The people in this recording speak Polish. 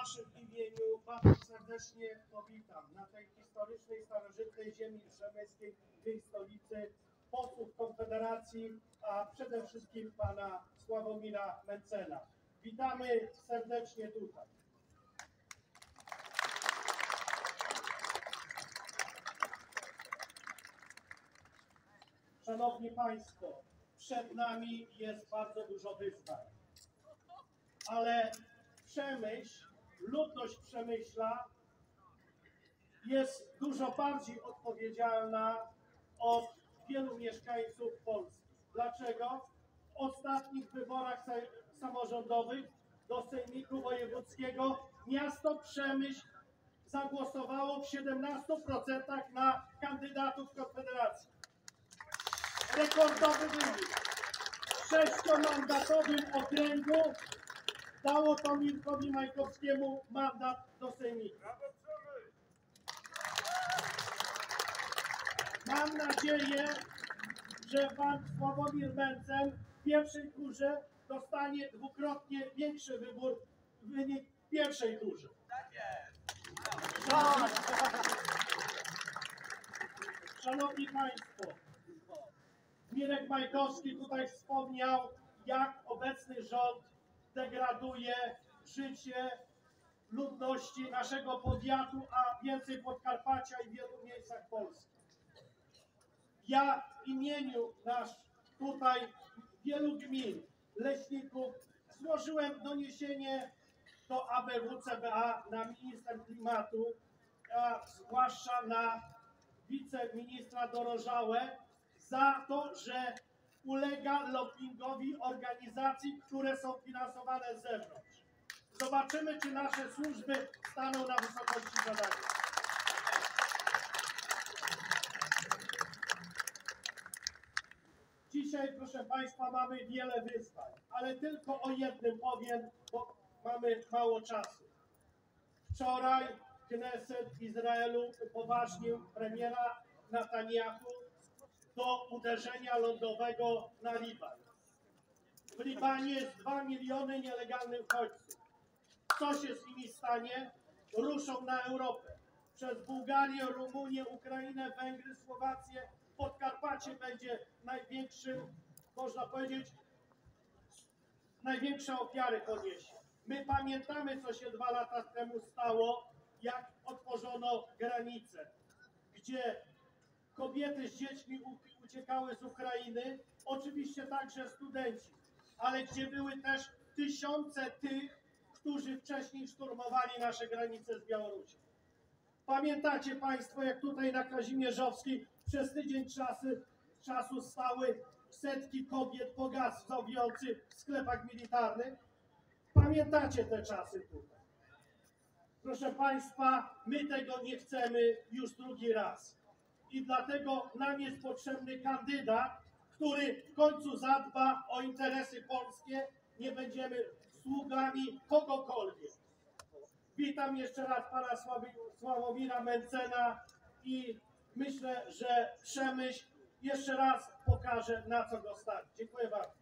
waszym imieniu bardzo serdecznie powitam na tej historycznej, starożytnej ziemi rzemieskiej, tej stolicy, posłów Konfederacji, a przede wszystkim pana Sławomira Mentzena. Witamy serdecznie tutaj. Szanowni Państwo, przed nami jest bardzo dużo wyzwań, ale Przemyśl, ludność Przemyśla jest dużo bardziej odpowiedzialna od wielu mieszkańców Polski. Dlaczego? W ostatnich wyborach samorządowych do Sejmiku Wojewódzkiego miasto Przemyśl zagłosowało w 17% na kandydatów Konfederacji. Rekordowy wynik. W 6-mandatowym okręgu dało to Mirkowi Majkowskiemu mandat do Sejmiku. Mam nadzieję, że pan Sławomir Mentzen w pierwszej turze dostanie dwukrotnie większy wynik w pierwszej turze. Tak jest. Szanowni Państwo, Mirek Majkowski tutaj wspomniał, jak obecny rząd degraduje życie ludności naszego powiatu, a więcej Podkarpacia i w wielu miejscach Polski. Ja w imieniu tutaj wielu gmin, leśników złożyłem doniesienie do ABW-CBA na minister klimatu, a zwłaszcza na wiceministra Dorożałę za to, że ulega lobbingowi organizacji, które są finansowane z zewnątrz. Zobaczymy, czy nasze służby staną na wysokości zadania. Dzisiaj, proszę Państwa, mamy wiele wyzwań, ale tylko o jednym powiem, bo mamy mało czasu. Wczoraj Kneset w Izraelu upoważnił premiera Netanyahu do uderzenia lądowego na Liban. W Libanie jest 2 miliony nielegalnych uchodźców. Co się z nimi stanie? Ruszą na Europę. Przez Bułgarię, Rumunię, Ukrainę, Węgry, Słowację. Podkarpacie będzie największym, można powiedzieć, największe ofiary poniesie. My pamiętamy, co się 2 lata temu stało, jak otworzono granice, gdzie kobiety z dziećmi uciekały z Ukrainy, oczywiście także studenci, ale gdzie były też tysiące tych, którzy wcześniej szturmowali nasze granice z Białorusią. Pamiętacie Państwo, jak tutaj na Kazimierzowskiej przez tydzień czasu stały setki kobiet pogazowiących w sklepach militarnych? Pamiętacie te czasy tutaj. Proszę Państwa, my tego nie chcemy już drugi raz. I dlatego nam jest potrzebny kandydat, który w końcu zadba o interesy polskie. Nie będziemy sługami kogokolwiek. Witam jeszcze raz pana Sławomira Mentzena i myślę, że Przemyśl jeszcze raz pokaże, na co go stać. Dziękuję bardzo.